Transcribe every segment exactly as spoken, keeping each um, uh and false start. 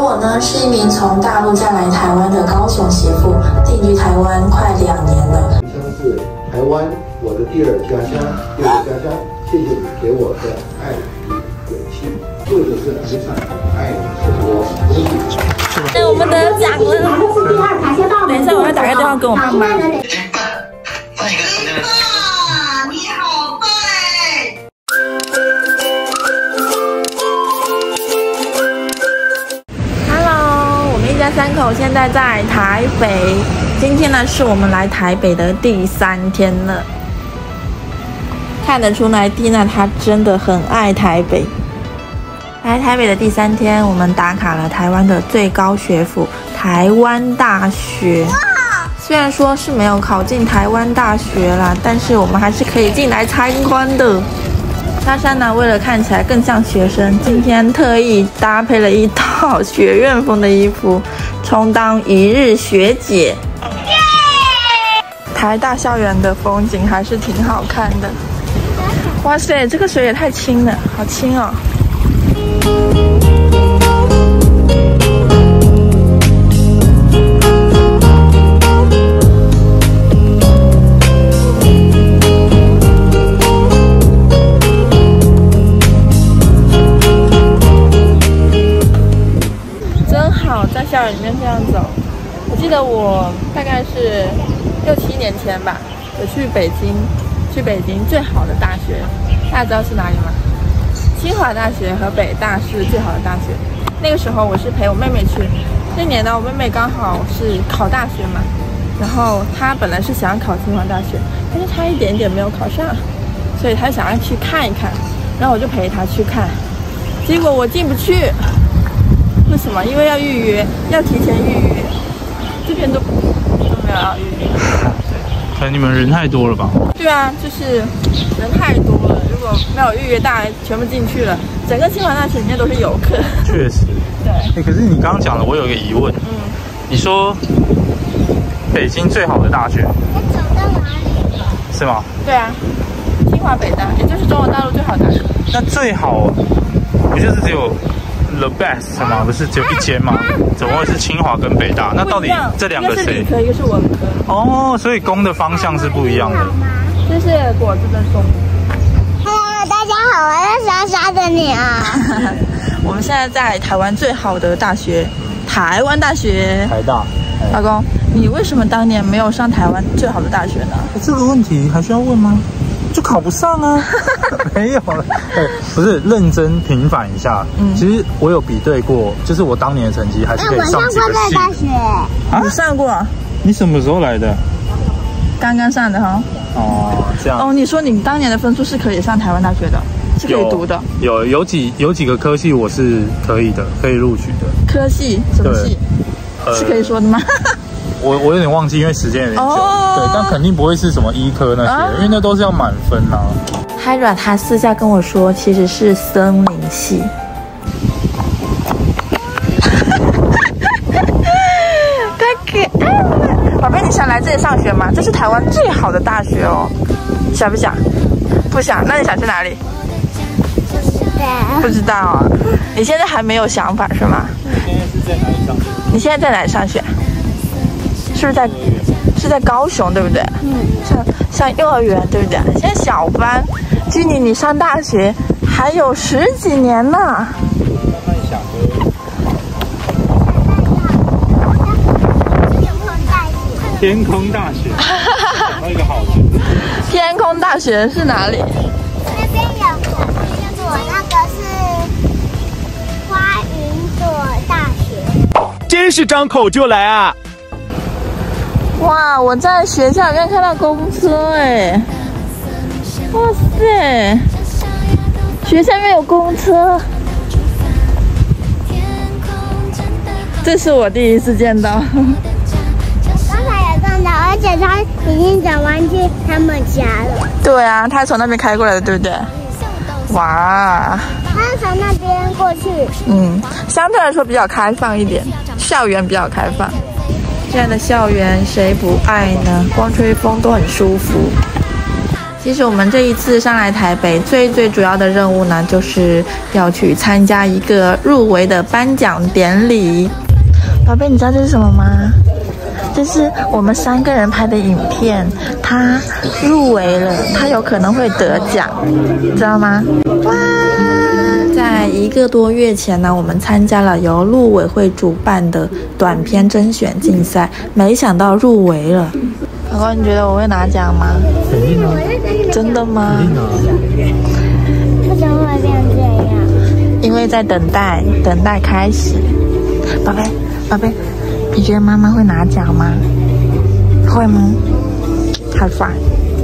我呢是一名从大陆嫁来台湾的高雄媳妇，定居台湾快两年了。 家乡是台湾，我的第二家乡，第二家乡。谢谢你给我的爱与勇气，为的是台上爱的是我。 哎，我们得奖了！等一下，我要打个电话给我妈妈。三口现在在台北，今天呢是我们来台北的第三天了。看得出来，蒂娜她真的很爱台北。来台北的第三天，我们打卡了台湾的最高学府台湾大学。虽然说是没有考进台湾大学啦，但是我们还是可以进来参观的。莎莎呢，为了看起来更像学生，今天特意搭配了一套学院风的衣服，充当一日学姐。台大校园的风景还是挺好看的。哇塞，这个水也太清了，好清哦。在校园里面这样走，我记得我大概是六七年前吧，有去北京，去北京最好的大学，大家知道是哪里吗？清华大学和北大是最好的大学。那个时候我是陪我妹妹去，那年呢，我妹妹刚好是考大学嘛，然后她本来是想要考清华大学，但是她一点点没有考上，所以她想要去看一看，然后我就陪她去看，结果我进不去。为什么？因为要预约，要提前预约，这边都都没有要预约。 可能你们人太多了吧？ 对啊，就是人太多了，如果没有预约，大家全部进去了，整个清华大学里面都是游客。 确实。 对。 欸，可是你刚刚讲的，我有一个疑问。嗯。你说北京最好的大学， 我走到哪里？ 是吗？ 对啊，清华北大，也就是中国大陆最好的大学。 那最好不就是只有？The best 吗？不是只有一间吗？怎么会是清华跟北大？那到底这两个谁？ 一个是理科，一个是文科。 哦，所以攻的方向是不一样的。 这是果子的攻。 Hello， 大家好，我是莎莎的女儿。 我们现在在台湾最好的大学——台湾大学。 台大。 老公，你为什么当年没有上台湾最好的大学呢？ 这个问题还需要问吗？就考不上啊。没有了，对，不是认真平反一下。嗯，其实我有比对过，就是我当年的成绩还是可以上几个系。 大学啊，你上过？ 你什么时候来的？ 刚刚上的哈。 哦，这样。 哦，你说你当年的分数是可以上台湾大学的，是可以读的。 有有几有几个科系我是可以的，可以录取的。 科系什么系？呃，是可以说的吗？ 我我有点忘记，因为时间有点久。哦、对，但肯定不会是什么医科那些，啊、因为那都是要满分啊。 Hira 他私下跟我说，其实是森林系。太可爱了，宝贝，你想来这里上学吗？这是台湾最好的大学哦，想不想？不想，那你想去哪里？不知道啊，你现在还没有想法是吗？你现在在哪里上学？是不是在是在高雄对不对？嗯，像像幼儿园对不对？现在小班，距离你上大学还有十几年呢。 天空大学，找到一个好的。 天空大学是哪里？ 那边有一所，那个是花云朵大学。 真是张口就来啊！ 哇，我在学校里面看到公车哎，哇塞，学校里面有公车，这是我第一次见到。 刚才也看到，而且他已经转弯去他们家了。 对啊，他从那边开过来的，对不对？哇， 他是从那边过去。 嗯，相对来说比较开放一点，校园比较开放。这样的校园谁不爱呢？光吹风都很舒服。 其实我们这一次上来台北，最最主要的任务呢，就是要去参加一个入围的颁奖典礼。宝贝，你知道这是什么吗？这是我们三个人拍的影片，他入围了，他有可能会得奖，知道吗？哇！在一个多月前呢，我们参加了由陆委会主办的短片甄选竞赛，没想到入围了。老公，你觉得我会拿奖吗？ 肯定啊！ 真的吗？ 肯定啊！ 为什么会变这样？ 因为在等待，等待开始。宝贝，宝贝，你觉得妈妈会拿奖吗？会吗？太烦。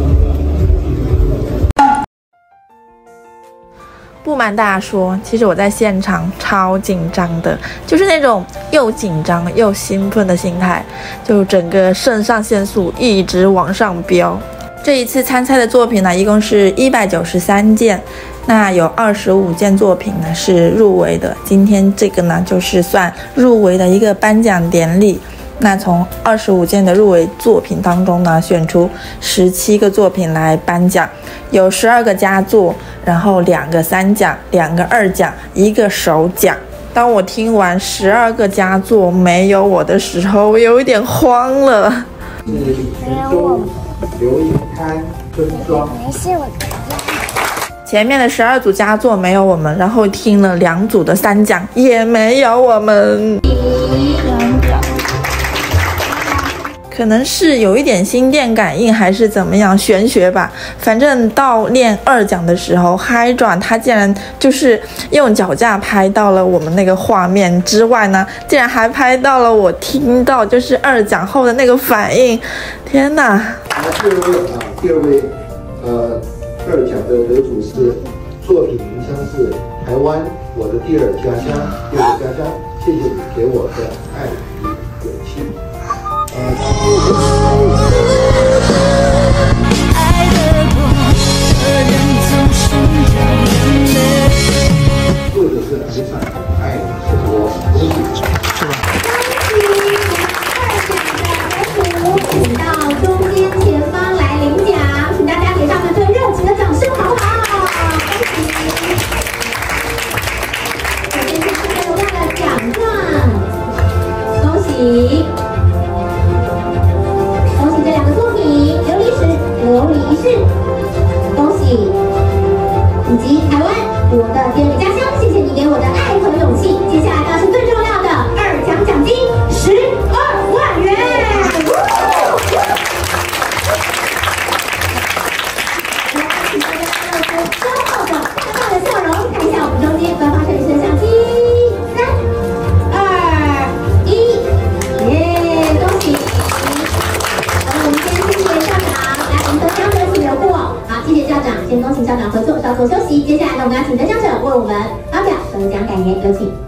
不瞒大家说，其实我在现场超紧张的，就是那种又紧张又兴奋的心态，就整个肾上腺素一直往上飙。这一次参赛的作品呢，一共是一百九十三件，那有二十五件作品呢是入围的。今天这个呢，就是算入围的一个颁奖典礼。那从二十五件的入围作品当中呢，选出十七个作品来颁奖，有十二个佳作，然后两个三奖，两个二奖，一个首奖。当我听完十二个佳作没有我的时候，我有一点慌了。 是泉州刘颖滩村庄。 没事，我前面的十二组佳作没有我们，然后听了两组的三奖也没有我们。可能是有一点心电感应还是怎么样，玄学吧。反正到练二奖的时候，嗨转他竟然就是用脚架拍到了我们那个画面之外呢，竟然还拍到了我听到就是二奖后的那个反应。天哪！ 那第二位啊，第二位呃二奖的得主是作品名称是台湾我的第二家乡，第二个家乡，谢谢你给我的爱与勇气。或者是爱上爱是我，恭喜， 是吧？ 请到中间前方来领奖，请大家给他们最热情的掌声，好不好？首先是大家留下的奖状，恭喜！琉璃仪式，恭喜！以及台湾，我的第二个家乡，谢谢你给我的爱和勇气。接下来呢是最重要的二奖奖金十二万元。请大家露出骄傲的、大大的笑容，看一下我们中间官方摄影师的相机，三、二、一，耶！恭喜！好，我们先谢谢校长。我们得奖者请留步哦。好，谢谢校长，先恭请校长合作，稍作休息。接下来呢，我们要请得奖者为我们发表得奖感言，有请。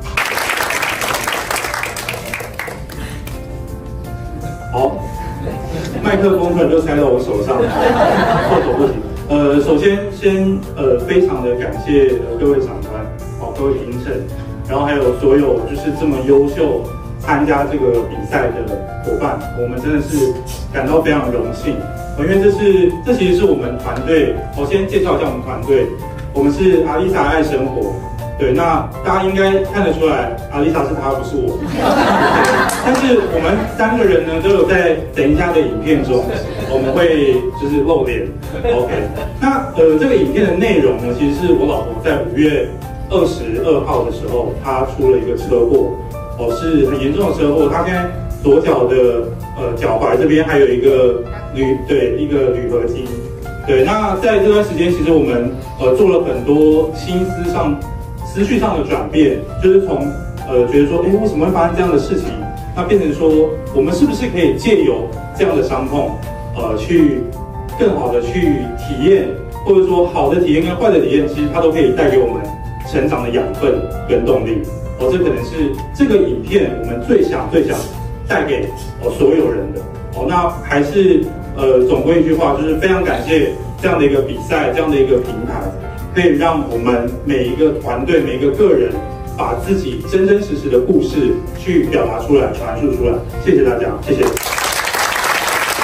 好，麦克风突然就塞到我手上，措手不及。呃，首先先呃，非常的感谢呃各位长官，好、各位评审，然后还有所有就是这么优秀参加这个比赛的伙伴，我们真的是感到非常荣幸。因为这是这其实是我们团队，我先介绍一下我们团队，我们是阿丽莎爱生活，对，那大家应该看得出来，阿丽莎是她，不是我。但是我们三个人呢，都有在等一下的影片中，我们会就是露脸 ，OK。那呃，这个影片的内容呢，其实是我老婆在五月二十二号的时候，她出了一个车祸，哦，是很严重的车祸，她现在左脚的呃脚踝这边还有一个铝对一个铝合金，对。那在这段时间，其实我们呃做了很多心思上、思绪上的转变，就是从呃觉得说，哎，为什么会发生这样的事情？那变成说，我们是不是可以借由这样的伤痛，呃，去更好的去体验，或者说好的体验跟坏的体验，其实它都可以带给我们成长的养分跟动力。哦，这可能是这个影片我们最想最想带给哦所有人的。哦，那还是呃总归一句话，就是非常感谢这样的一个比赛，这样的一个平台，可以让我们每一个团队、每一个个人，把自己真真实实的故事去表达出来、传述出来。谢谢大家，谢谢。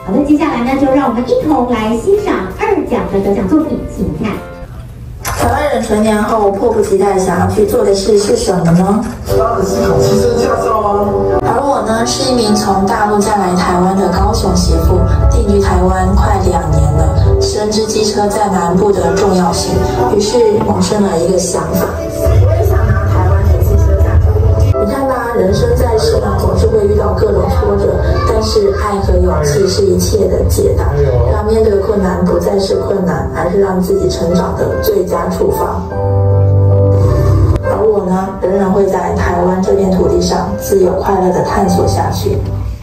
好的，接下来呢，就让我们一同来欣赏二奖的得奖作品，请看。 台湾人成年后迫不及待想要去做的事是什么呢？ 当然是考汽车驾照啊。 而我呢，是一名从大陆嫁来台湾的高雄媳妇，定居台湾快两年了，深知机车在南部的重要性，于是萌生了一个想法，我也想拿台湾的机车驾照。你看吧，人生在世呢，总是会遇到各种挫折，但是爱和勇气是一切的解答，让面对困难不再是困难，而是让自己成长的最佳处方。而我呢，仍然会在台湾这片土地上自由快乐的探索下去。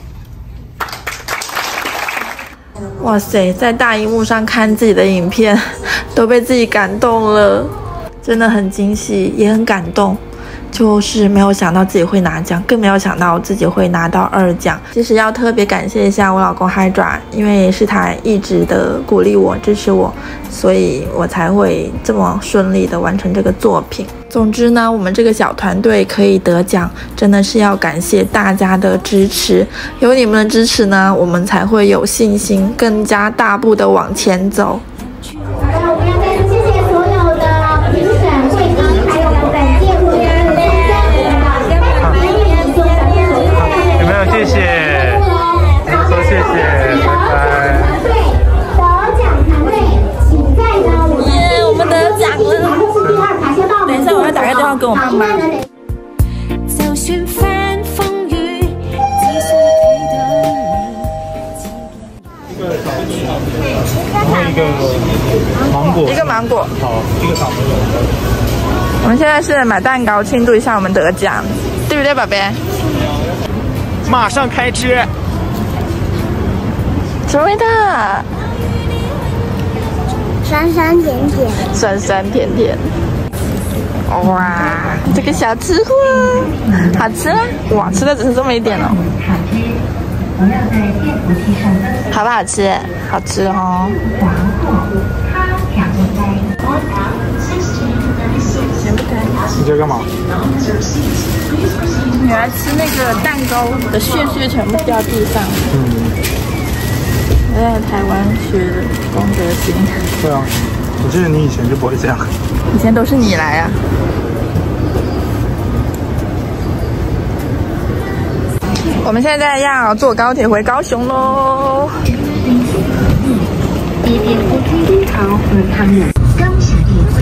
哇塞，在大荧幕上看自己的影片，都被自己感动了，真的很惊喜，也很感动。就是没有想到自己会拿奖，更没有想到自己会拿到二奖。其实要特别感谢一下我老公嗨爪，因为是他一直的鼓励我、支持我，所以我才会这么顺利的完成这个作品。总之呢，我们这个小团队可以得奖，真的是要感谢大家的支持。有你们的支持呢，我们才会有信心，更加大步的往前走。 好的，我们要再次谢谢所有的评审、贵宾，还有本届获奖的参加者有没有谢谢？说谢谢，拜拜。 团队得奖团队，请在呢我们耶，我们得奖了！ 第二卡先帮我们。 等一下，我要打个电话给我妈妈。 就算翻風雨，只需睇到你。 然后一个芒果， 一个芒果。 好，一个草莓。 我们现在是买蛋糕庆祝一下我们得奖，对不对，宝贝？ 马上开吃。 什么味道？ 酸酸甜甜。 酸酸甜甜。哇，这个小吃货，好吃吗？哇，吃的只是这么一点哦。好不好吃？好吃哦。 你在干嘛？ 女儿吃那个蛋糕的屑屑全部掉地上。 嗯。 我在台湾学的公德心。 对啊，我记得你以前就不会这样。 以前都是你来啊。我们现在要坐高铁回高雄喽。 地铁服推通常和他们刚下地会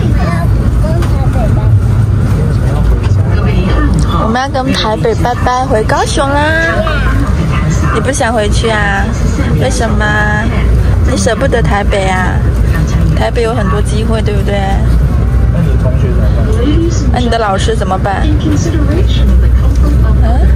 我们要跟台北拜拜，回高雄啦。你不想回去啊？为什么？你舍不得台北啊？台北有很多机会，对不对？ 那你同学怎么办？ 那你的老师怎么办？嗯？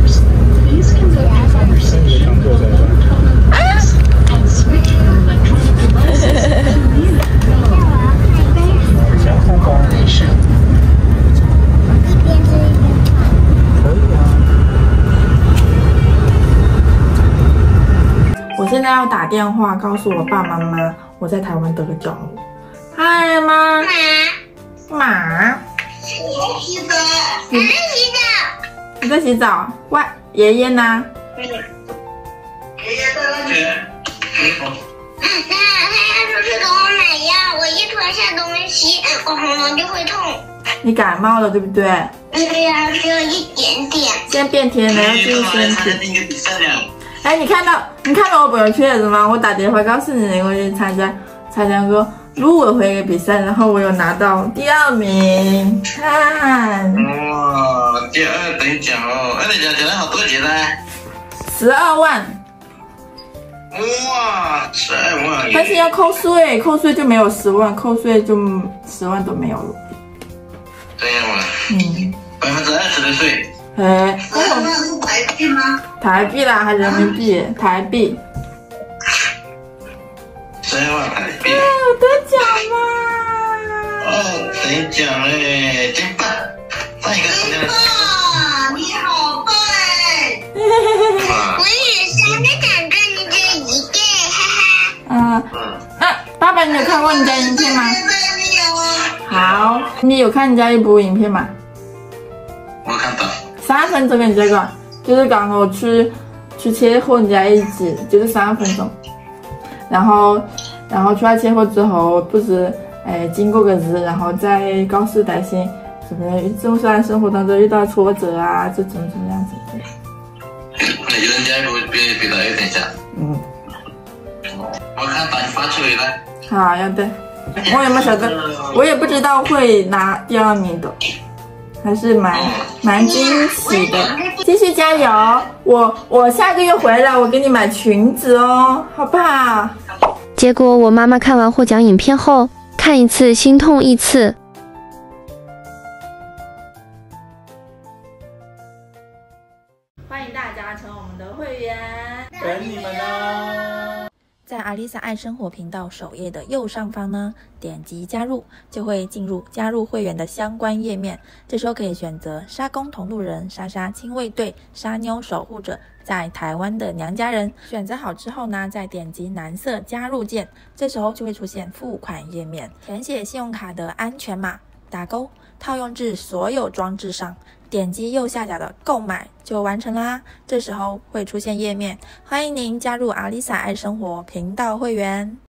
我现在要打电话告诉我爸妈妈，我在台湾得了奖了。嗨，妈。妈。 洗澡，还在洗澡。 你在洗澡？喂，爷爷呢？ 爷爷在那里。那他要出去给我买药，我一吞下东西，我喉咙就会痛。 你感冒了，对不对？ 对呀，只有一点点。 现在变天了，要注意身体。哎，你看到你看到我朋友圈了吗？我打电话告诉你，我去参加参加过入围会一个比赛，然后我有拿到第二名。看。 哇，第二等奖哦！二等奖奖了好多钱呢？ 十二万。 哇，十二万！ 但是要扣税，扣税就没有十万，扣税就十万都没有了。 这样吗？ 嗯。 百分之二十的税。 哎。 十二万是台币吗？ 台币啦，还人民币？台币。 十二万台币。 哎，我得奖啦！ 哦，得奖嘞，真棒！上一个什么样的？ 哇，你好棒哎！我有三个奖状，你只有一个，哈哈。 嗯。啊，爸爸，你有看过人家影片吗？好，你有看人家一部影片吗？ 我看到。 三分钟的这个，就是刚好去去切和人家一起，就是三分钟。 然后然后出来车祸之后，不是哎经过个日，然后再告诉担心是不是总是在生活当中遇到挫折啊，这怎么怎么样子。 人家会别别的有点像。 嗯。 我看把你发出来了。 好，要得。我也没晓得，我也不知道会拿第二名的，还是蛮蛮惊喜的。继续加油！我我下个月回来，我给你买裙子哦，好不好？ 结果我妈妈看完获奖影片后，看一次心痛一次。 欢迎大家成为我们的会员， 等你们呢！ 在阿丽萨爱生活频道首页的右上方呢，点击加入，就会进入加入会员的相关页面。这时候可以选择沙公同路人、莎莎亲卫队、沙妞守护者，在台湾的娘家人。选择好之后呢，再点击蓝色加入键，这时候就会出现付款页面，填写信用卡的安全码，打勾，套用至所有装置上。点击右下角的购买就完成啦。这时候会出现页面，欢迎您加入阿丽萨爱生活频道会员。